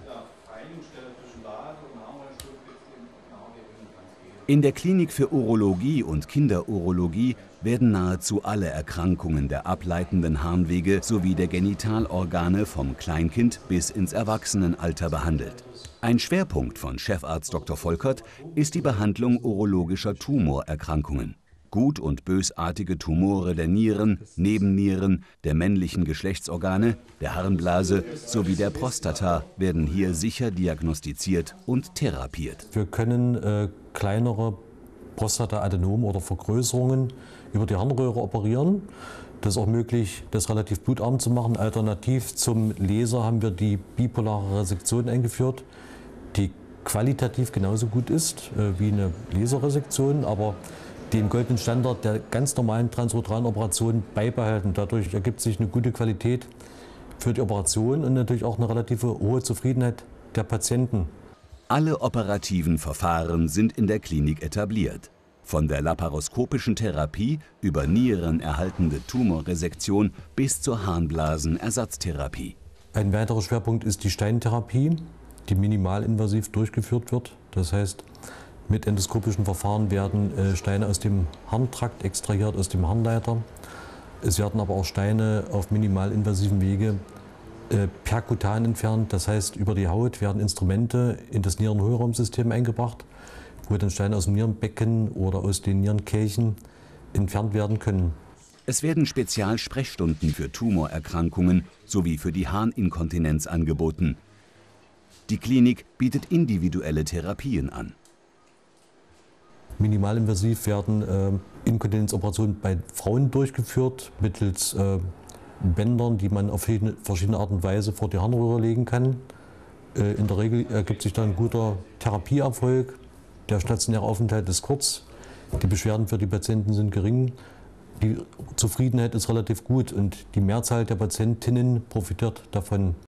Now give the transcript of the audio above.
In der Klinik für Urologie und Kinderurologie werden nahezu alle Erkrankungen der ableitenden Harnwege sowie der Genitalorgane vom Kleinkind bis ins Erwachsenenalter behandelt. Ein Schwerpunkt von Chefarzt Dr. Volkert ist die Behandlung urologischer Tumorerkrankungen. Gut- und bösartige Tumore der Nieren, Nebennieren, der männlichen Geschlechtsorgane, der Harnblase sowie der Prostata werden hier sicher diagnostiziert und therapiert. Wir können kleinere Prostataadenomen oder Vergrößerungen über die Harnröhre operieren. Das ist auch möglich, das relativ blutarm zu machen. Alternativ zum Laser haben wir die bipolare Resektion eingeführt, die qualitativ genauso gut ist wie eine Laserresektion, aber den goldenen Standard der ganz normalen transurethran Operation beibehalten. Dadurch ergibt sich eine gute Qualität für die Operation und natürlich auch eine relative hohe Zufriedenheit der Patienten. Alle operativen Verfahren sind in der Klinik etabliert. Von der laparoskopischen Therapie über nierenerhaltende Tumorresektion bis zur Harnblasenersatztherapie. Ein weiterer Schwerpunkt ist die Steintherapie, die minimalinvasiv durchgeführt wird. Das heißt, mit endoskopischen Verfahren werden Steine aus dem Harntrakt extrahiert, aus dem Harnleiter. Es werden aber auch Steine auf minimalinvasiven Wege perkutan entfernt. Das heißt, über die Haut werden Instrumente in das Nierenhohlraumsystem eingebracht, wo dann Steine aus dem Nierenbecken oder aus den Nierenkelchen entfernt werden können. Es werden Spezialsprechstunden für Tumorerkrankungen sowie für die Harninkontinenz angeboten. Die Klinik bietet individuelle Therapien an. Minimalinvasiv werden Inkontinenzoperationen bei Frauen durchgeführt, mittels Bändern, die man auf verschiedene Art und Weise vor die Harnröhre legen kann. In der Regel ergibt sich dann ein guter Therapieerfolg. Der stationäre Aufenthalt ist kurz, die Beschwerden für die Patienten sind gering, die Zufriedenheit ist relativ gut und die Mehrzahl der Patientinnen profitiert davon.